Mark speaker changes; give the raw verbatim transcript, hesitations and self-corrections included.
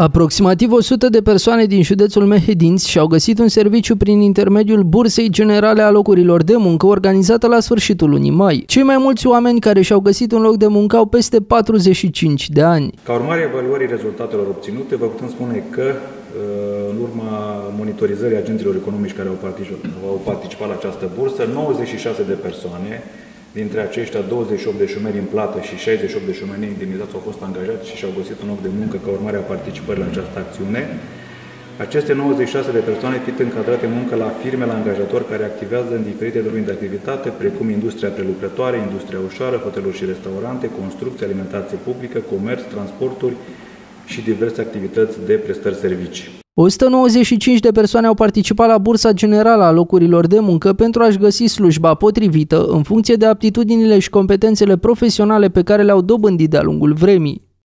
Speaker 1: Aproximativ o sută de persoane din județul Mehedinți și-au găsit un serviciu prin intermediul Bursei Generale a Locurilor de Muncă organizată la sfârșitul lunii mai. Cei mai mulți oameni care și-au găsit un loc de muncă au peste patruzeci și cinci de ani.
Speaker 2: Ca urmare a evaluării rezultatelor obținute, vă putem spune că în urma monitorizării agenților economici care au participat, au participat la această bursă, nouăzeci și șase de persoane, dintre aceștia douăzeci și opt de șomeri în plată și șaizeci și opt de șomeri neindemnizați au fost angajați și și-au găsit un loc de muncă ca urmare a participării la această acțiune. Aceste nouăzeci și șase de persoane fiind încadrate în muncă la firme, la angajatori care activează în diferite domenii de activitate, precum industria prelucrătoare, industria ușoară, hoteluri și restaurante, construcție, alimentație publică, comerț, transporturi și diverse activități de prestări servicii.
Speaker 1: o sută nouăzeci și cinci de persoane au participat la Bursa Generală a Locurilor de Muncă pentru a-și găsi slujba potrivită în funcție de aptitudinile și competențele profesionale pe care le-au dobândit de-a lungul vremii.